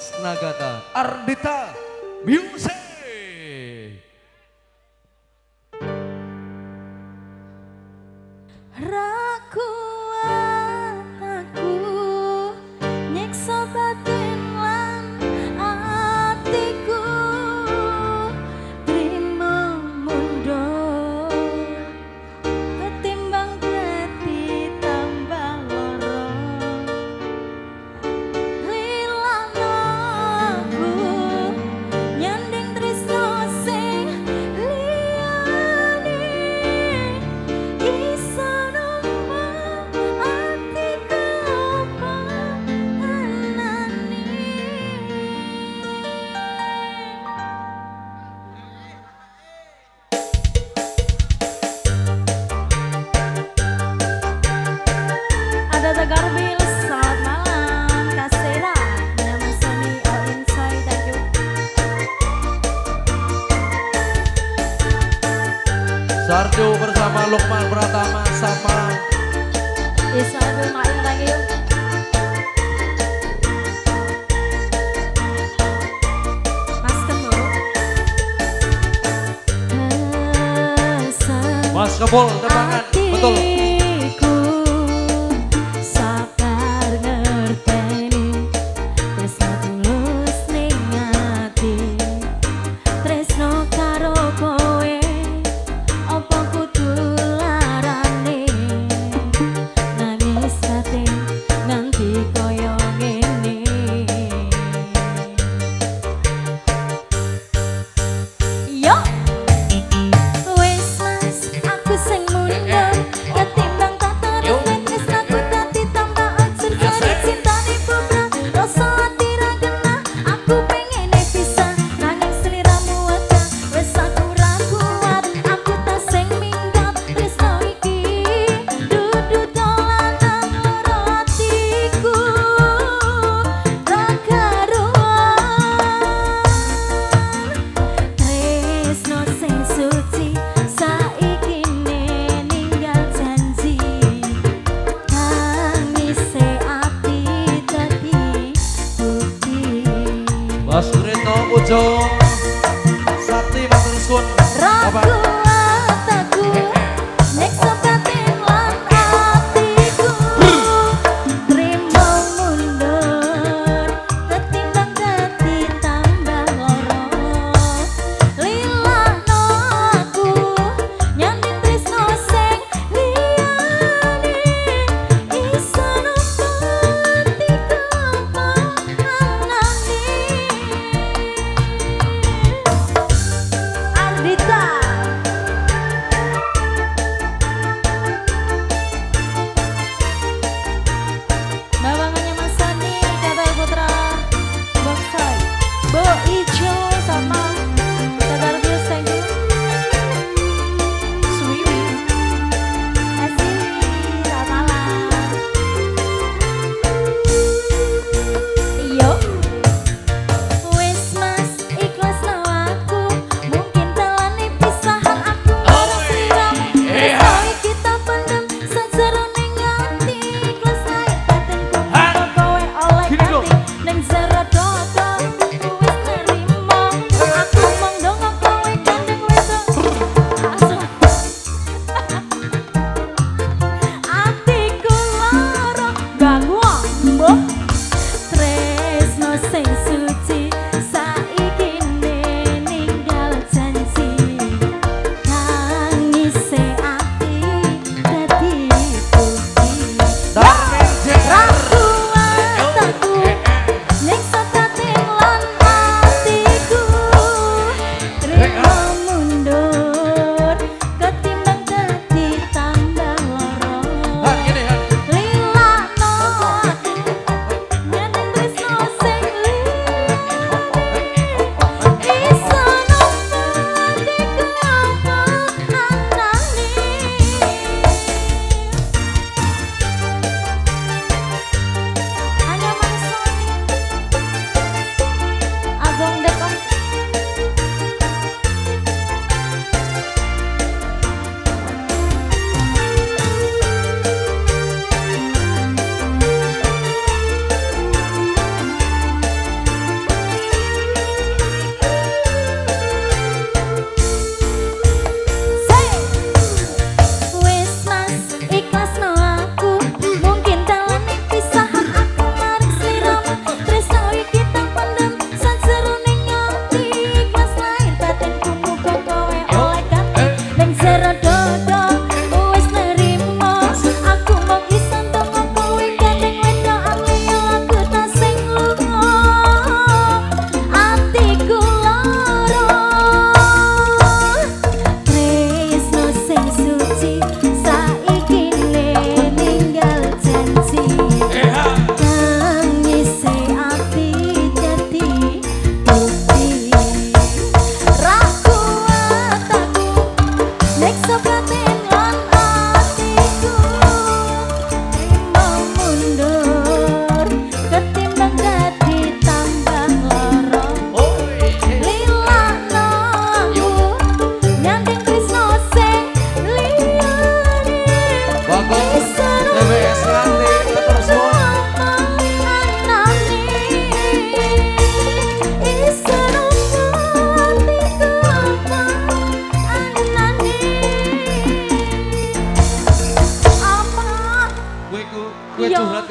Dance Nagata Ardita Music. Rakuat aku nyiksa batin lan atiku trimo mundur ketimbang dadi tambah lara lilano aku nyanding tresno sing liyane iso Tegar Bil, selamat malam Kasera, nama Sony All Inside, thank you. Sarjo bersama Lukman Pratama sama Isadu main thank you. Mas Kemo Mas Kebol, tebangan, betul. Mas Rito Ujo Sakti Matur Suwun Rakuat aku nyiksa batin lan atiku trimo mundur ketimbang dadi tambah lara lilano aku nyanding tresno sing liyane iso numpati kepanganane Ardita bawangannya Mas Sani kata Putra Baksai Bo Ijo sama Tegar Bil, thank you. Suwiwi Asli selamat malam Iyo wes mas ikhlas no aku mungkin telani pisahan aku orang siramu resoi kita pendem sajarone ngati ikhlas naik batinku karo kowe oleh ganti ning zero dodo wes nerimo aku mong dong kowe gandeng wedok atiku lara ganggu mbok tresno sing suci saiki ninggal janji nangise ati dadi bukti Darmin Jenar rakuat aku nyiksa batin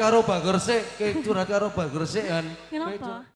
karo Bagger sik, curhat karo Bagger sik kan. Kenapa?